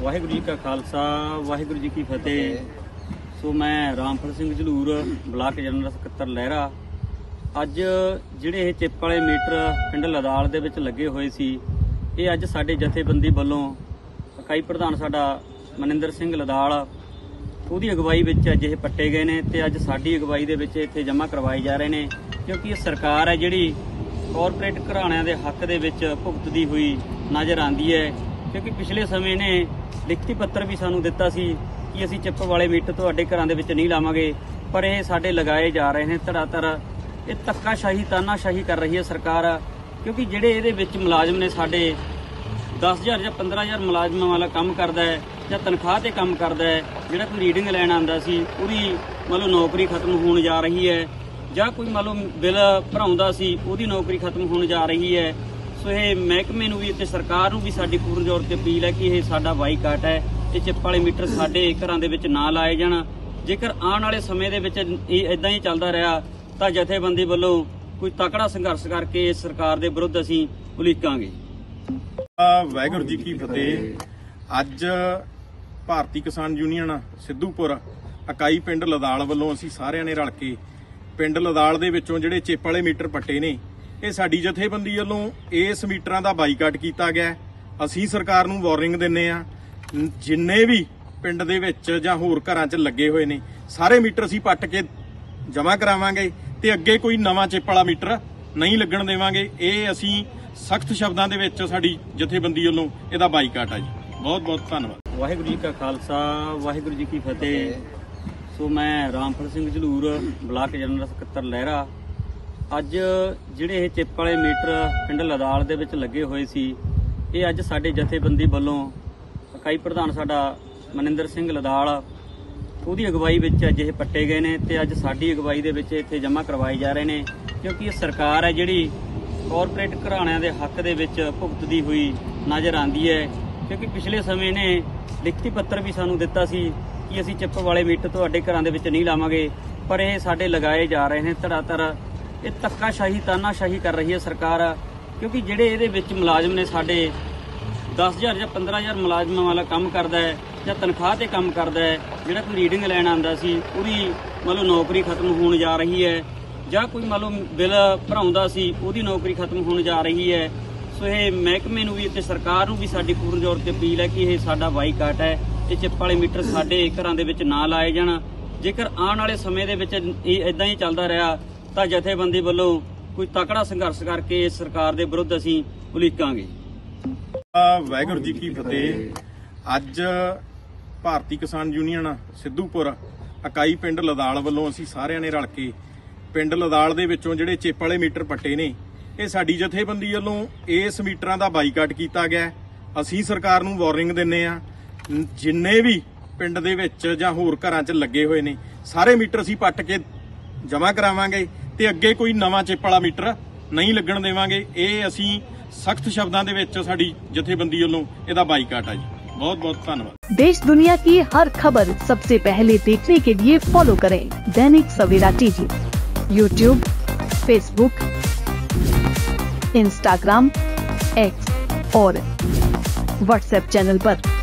वाहिगुरू जी का खालसा वाहिगुरू जी की फतेह। सो मैं रामफल सिंह झलूर ब्लाक जनरल ਸਕੱਤਰ लहरा ਅੱਜ ਜਿਹੜੇ ਇਹ ਚਿੱਪ ਵਾਲੇ ਮੀਟਰ ਪਿੰਡ ਲਦਾਲ ਦੇ ਵਿੱਚ ਲੱਗੇ ਹੋਏ ਸੀ, ਇਹ ਅੱਜ ਸਾਡੇ ਜਥੇਬੰਦੀ ਵੱਲੋਂ ਇਕਾਈ ਪ੍ਰਧਾਨ ਸਾਡਾ ਮਨਿੰਦਰ ਸਿੰਘ ਲਦਾਲ ਉਹਦੀ ਅਗਵਾਈ ਵਿੱਚ ਅੱਜ ਇਹ ਪੱਟੇ ਗਏ ਨੇ ਤੇ ਅੱਜ ਸਾਡੀ ਅਗਵਾਈ ਦੇ ਵਿੱਚ ਇੱਥੇ ਜਮ੍ਹਾਂ ਕਰਵਾਏ ਜਾ ਰਹੇ ਨੇ, ਕਿਉਂਕਿ ਇਹ ਸਰਕਾਰ ਹੈ ਜਿਹੜੀ ਕਾਰਪੋਰੇਟ ਘਰਾਣਿਆਂ ਦੇ ਹੱਕ ਦੇ ਵਿੱਚ ਭੁਗਤਦੀ ਹੋਈ ਨਜ਼ਰ ਆਉਂਦੀ ਹੈ। ਕਿਉਂਕਿ ਪਿਛਲੇ ਸਮੇਂ ਨੇ ਲਿਖਤੀ ਪੱਤਰ ਵੀ ਸਾਨੂੰ ਦਿੱਤਾ ਸੀ ਕਿ ਅਸੀਂ ਚਿੱਪ ਵਾਲੇ ਮੀਟਰ ਤੁਹਾਡੇ ਘਰਾਂ ਦੇ ਵਿੱਚ ਨਹੀਂ ਲਾਵਾਂਗੇ, ਪਰ ਇਹ ਸਾਡੇ ਲਗਾਏ ਜਾ ਰਹੇ ਨੇ ਧੜਾਧੜ। ਇਹ ਧੱਕਾਸ਼ਾਹੀ ਤਾਨਾਸ਼ਾਹੀ ਕਰ ਰਹੀ ਹੈ ਸਰਕਾਰ, ਕਿਉਂਕਿ ਜਿਹੜੇ ਇਹਦੇ ਵਿੱਚ ਮੁਲਾਜ਼ਮ ਨੇ ਸਾਡੇ 10,000 ਜਾਂ 15,000 ਮੁਲਾਜ਼ਮਾਂ ਵਾਲਾ ਕੰਮ ਕਰਦਾ ਹੈ ਜਾਂ ਤਨਖਾਹ ਤੇ ਕੰਮ ਕਰਦਾ ਹੈ, ਜਿਹੜਾ ਕੋਈ ਰੀਡਿੰਗ ਲੈਣ ਆਉਂਦਾ ਸੀ ਉਹਦੀ ਮੰਨ ਲਓ ਨੌਕਰੀ ਖਤਮ ਹੋਣ ਜਾ ਰਹੀ ਹੈ, ਜਾਂ ਕੋਈ ਮੰਨ ਲਓ ਬਿੱਲ ਭਰਾਉਂਦਾ ਸੀ ਉਹਦੀ ਨੌਕਰੀ ਖਤਮ ਹੋਣ ਜਾ ਰਹੀ ਹੈ। ਸੋ ਇਹ ਮਹਿਕਮੇ ਨੂੰ ਵੀ ਤੇ ਸਰਕਾਰ ਨੂੰ ਵੀ ਸਾਡੀ ਪੂਰਨ ਜ਼ੋਰ ਤੇ ਅਪੀਲ ਹੈ ਕਿ ਇਹ ਸਾਡਾ ਬਾਈਕਾਟ ਹੈ, ਇਹ ਚਿੱਪ ਵਾਲੇ ਮੀਟਰ ਸਾਡੇ ਘਰਾਂ ਦੇ ਵਿੱਚ ਨਾ ਲਾਏ ਜਾਣ। ਜੇਕਰ ਆਉਣ ਵਾਲੇ ਸਮੇਂ ਦੇ ਵਿੱਚ ਇਹ ਇਦਾਂ ਹੀ ਚੱਲਦਾ ਰਿਹਾ ਤਾਂ ਜਥੇਬੰਦੀ ਵੱਲੋਂ ਕੋਈ ਤਕੜਾ ਸੰਘਰਸ਼ ਕਰਕੇ ਇਸ ਸਰਕਾਰ ਦੇ ਵਿਰੁੱਧ ਅਸੀਂ ਉਲੀਕਾਂਗੇ। ਵਾਹਿਗੁਰੂ ਜੀ ਕੀ ਫਤਿਹ। ਅੱਜ ਭਾਰਤੀ ਕਿਸਾਨ ਯੂਨੀਅਨ ਸਿੱਧੂਪੁਰ ਇਕਾਈ ਪਿੰਡ ਲਦਾਲ ਵੱਲੋਂ ਅਸੀਂ ਸਾਰਿਆਂ ਨੇ ਰਲ ਕੇ ਪਿੰਡ ਲਦਾਲ ਦੇ ਵਿੱਚੋਂ ਜਿਹੜੇ ਚਿੱਪ ਵਾਲੇ ਮੀਟਰ ਪੱਟੇ ਨੇ, ਇਹ ਸਾਡੀ ਜਥੇਬੰਦੀ ਵੱਲੋਂ ਇਸ ਮੀਟਰਾਂ ਦਾ ਬਾਈਕਾਟ ਕੀਤਾ ਗਿਆ। ਅਸੀਂ ਸਰਕਾਰ ਨੂੰ ਵਾਰਨਿੰਗ ਦਿੰਨੇ ਆ, ਜਿੰਨੇ ਵੀ ਪਿੰਡ ਦੇ ਵਿੱਚ ਜਾਂ ਹੋਰ ਘਰਾਂ 'ਚ ਲੱਗੇ ਹੋਏ ਨੇ ਸਾਰੇ ਮੀਟਰ ਅਸੀਂ ਪੱਟ ਕੇ ਜਮ੍ਹਾਂ ਕਰਾਵਾਂਗੇ ਤੇ ਅੱਗੇ ਕੋਈ ਨਵਾਂ ਚਿੱਪ ਵਾਲਾ ਮੀਟਰ ਨਹੀਂ ਲੱਗਣ ਦੇਵਾਂਗੇ। ਇਹ ਅਸੀਂ ਸਖਤ ਸ਼ਬਦਾਂ ਦੇ ਵਿੱਚ ਸਾਡੀ ਜਥੇਬੰਦੀ ਵੱਲੋਂ ਇਹਦਾ ਬਾਈਕਾਟ ਆ ਜੀ। ਬਹੁਤ ਬਹੁਤ ਧੰਨਵਾਦ। ਵਾਹਿਗੁਰੂ ਜੀ ਕਾ ਖਾਲਸਾ ਵਾਹਿਗੁਰੂ ਜੀ ਕੀ ਫਤਿਹ। ਸੋ ਮੈਂ ਰਾਮਫਲ ਸਿੰਘ झलूर ਬਲਾਕ ਜਨਰਲ ਸਕੱਤਰ ਲਹਿਰਾ ਅੱਜ ਜਿਹੜੇ ਇਹ ਚਿੱਪ ਵਾਲੇ ਮੀਟਰ ਪਿੰਡ ਲਦਾਲ ਦੇ ਵਿੱਚ ਲੱਗੇ ਹੋਏ ਸੀ, ਇਹ ਅੱਜ ਸਾਡੇ ਜਥੇਬੰਦੀ ਵੱਲੋਂ ਇਕਾਈ ਪ੍ਰਧਾਨ ਸਾਡਾ ਮਨਿੰਦਰ ਸਿੰਘ ਲਦਾਲ ਉਹਦੀ ਅਗਵਾਈ ਵਿੱਚ ਅੱਜ ਇਹ ਪੱਟੇ ਗਏ ਨੇ ਤੇ ਅੱਜ ਸਾਡੀ ਅਗਵਾਈ ਦੇ ਵਿੱਚ ਇੱਥੇ ਜਮ੍ਹਾਂ ਕਰਵਾਏ ਜਾ ਰਹੇ ਨੇ, ਕਿਉਂਕਿ ਇਹ ਸਰਕਾਰ ਹੈ ਜਿਹੜੀ ਕਾਰਪੋਰੇਟ ਘਰਾਣਿਆਂ ਦੇ ਹੱਕ ਦੇ ਵਿੱਚ ਭੁਗਤਦੀ ਹੋਈ ਨਜ਼ਰ ਆਉਂਦੀ ਹੈ। ਕਿਉਂਕਿ ਪਿਛਲੇ ਸਮੇਂ ਨੇ ਲਿਖਤੀ ਪੱਤਰ ਵੀ ਸਾਨੂੰ ਦਿੱਤਾ ਸੀ ਕਿ ਅਸੀਂ ਚਿੱਪ ਵਾਲੇ ਮੀਟਰ ਤੁਹਾਡੇ ਘਰਾਂ ਦੇ ਵਿੱਚ ਨਹੀਂ ਲਾਵਾਂਗੇ, ਪਰ ਇਹ ਸਾਡੇ ਲਗਾਏ ਜਾ ਰਹੇ ਨੇ ਧੜਾਧੜ। ਇਹ ਧੱਕਾਸ਼ਾਹੀ ਤਾਨਾਸ਼ਾਹੀ ਕਰ ਰਹੀ ਹੈ ਸਰਕਾਰ, ਕਿਉਂਕਿ ਜਿਹੜੇ ਇਹਦੇ ਵਿੱਚ ਮੁਲਾਜ਼ਮ ਨੇ ਸਾਡੇ 10,000 ਜਾਂ 15,000 ਮੁਲਾਜ਼ਮਾਂ ਵਾਲਾ ਕੰਮ ਕਰਦਾ ਹੈ ਜਾਂ ਤਨਖਾਹ ਤੇ ਕੰਮ ਕਰਦਾ ਹੈ, ਜਿਹੜਾ ਕੋਈ ਰੀਡਿੰਗ ਲੈਣ ਆਉਂਦਾ ਸੀ ਉਹਦੀ ਮੰਨ ਲਓ ਨੌਕਰੀ ਖਤਮ ਹੋਣ ਜਾ ਰਹੀ ਹੈ, ਜਾਂ ਕੋਈ ਮੰਨ ਲਓ ਬਿੱਲ ਭਰਾਉਂਦਾ ਸੀ ਉਹਦੀ ਨੌਕਰੀ ਖਤਮ ਹੋਣ ਜਾ ਰਹੀ ਹੈ। ਸੋ ਇਹ ਮਹਿਕਮੇ ਨੂੰ ਵੀ ਤੇ ਸਰਕਾਰ ਨੂੰ ਵੀ ਸਾਡੀ ਪੂਰਨ ਜ਼ੋਰ ਤੇ ਅਪੀਲ ਹੈ ਕਿ ਇਹ ਸਾਡਾ ਬਾਈਕਾਟ ਹੈ, ਇਹ ਚਿੱਪ ਵਾਲੇ ਮੀਟਰ ਸਾਡੇ ਘਰਾਂ ਦੇ ਵਿੱਚ ਨਾ ਲਾਏ ਜਾਣ। ਜੇਕਰ ਆਉਣ ਵਾਲੇ ਸਮੇਂ ਦੇ ਵਿੱਚ ਇਹ ਇਦਾਂ ਹੀ ਚੱਲਦਾ ਰਿਹਾ ਤਾਂ ਜਥੇਬੰਦੀ ਵੱਲੋਂ ਕੋਈ ਤਕੜਾ ਸੰਘਰਸ਼ ਕਰਕੇ ਇਸ ਸਰਕਾਰ ਦੇ ਵਿਰੁੱਧ ਅਸੀਂ ਉਲੀਕਾਂਗੇ। ਵਾਹਿਗੁਰੂ ਜੀ ਕੀ ਫਤਿਹ। ਅੱਜ ਭਾਰਤੀ ਕਿਸਾਨ ਯੂਨੀਅਨ ਸਿੱਧੂਪੁਰ ਇਕਾਈ ਪਿੰਡ ਲਦਾਲ ਵੱਲੋਂ ਅਸੀਂ ਸਾਰਿਆਂ ਨੇ ਰਲ ਕੇ ਪਿੰਡ ਲਦਾਲ ਦੇ ਵਿੱਚੋਂ ਜਿਹੜੇ ਚਿੱਪ ਵਾਲੇ ਮੀਟਰ ਪੱਟੇ ਨੇ, ਇਹ ਸਾਡੀ ਜਥੇਬੰਦੀ ਵੱਲੋਂ ਇਸ ਮੀਟਰਾਂ ਦਾ ਬਾਈਕਾਟ ਕੀਤਾ ਗਿਆ। ਅਸੀਂ ਸਰਕਾਰ ਨੂੰ ਵਾਰਨਿੰਗ ਦਿੰਨੇ ਆ, ਜਿੰਨੇ ਵੀ ਪਿੰਡ ਦੇ ਵਿੱਚ ਜਾਂ ਹੋਰ ਘਰਾਂ 'ਚ ਲੱਗੇ ਹੋਏ ਨੇ ਸਾਰੇ ਮੀਟਰ ਅਸੀਂ ਪੱਟ ਕੇ ਜਮ੍ਹਾਂ ਕਰਾਵਾਂਗੇ ਤੇ ਅੱਗੇ ਕੋਈ ਨਵਾਂ ਚਿੱਪ ਵਾਲਾ ਮੀਟਰ ਨਹੀਂ ਲੱਗਣ ਦੇਵਾਂਗੇ। ਇਹ ਅਸੀਂ सख्त शब्दों ਦੇ ਵਿੱਚ ਸਾਡੀ ਜਥੇਬੰਦੀ ਵੱਲੋਂ ਇਹਦਾ ਬਾਈਕਾਟ ਆ ਜੀ। बहुत बहुत धन्यवाद। देश दुनिया की हर खबर सबसे पहले देखने के लिए फॉलो करें Dainik Savera TV, YouTube, Facebook, Instagram, X और व्हाट्सएप चैनल पर।